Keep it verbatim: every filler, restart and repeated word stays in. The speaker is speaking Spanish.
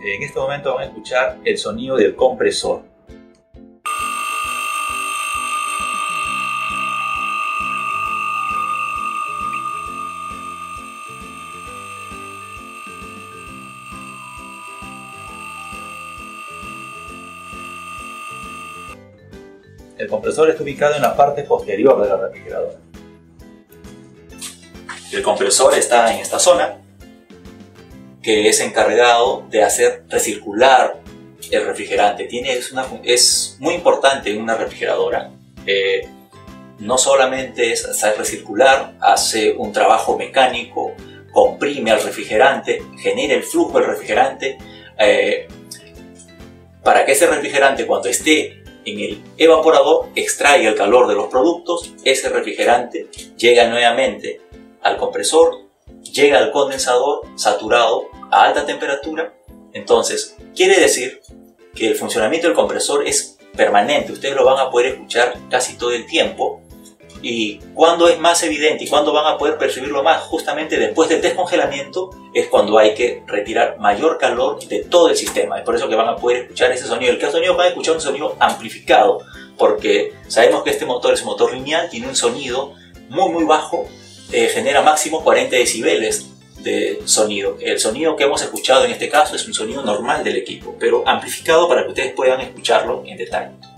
En este momento van a escuchar el sonido del compresor. El compresor está ubicado en la parte posterior de la refrigeradora. El compresor está en esta zona, que es encargado de hacer recircular el refrigerante. Tiene, es, una, es muy importante en una refrigeradora. Eh, no solamente es hacer recircular, hace un trabajo mecánico, comprime al refrigerante, genera el flujo del refrigerante, eh, para que ese refrigerante, cuando esté en el evaporador, extraiga el calor de los productos. Ese refrigerante llega nuevamente al compresor, llega al condensador saturado a alta temperatura. Entonces, quiere decir que el funcionamiento del compresor es permanente. Ustedes lo van a poder escuchar casi todo el tiempo. Y cuando es más evidente y cuando van a poder percibirlo más, justamente después del descongelamiento, es cuando hay que retirar mayor calor de todo el sistema. Es por eso que van a poder escuchar ese sonido. El que sonido van a escuchar un sonido amplificado, porque sabemos que este motor es un motor lineal, tiene un sonido muy muy bajo, eh, genera máximo cuarenta decibeles de sonido. El sonido que hemos escuchado en este caso es un sonido normal del equipo, pero amplificado para que ustedes puedan escucharlo en detalle.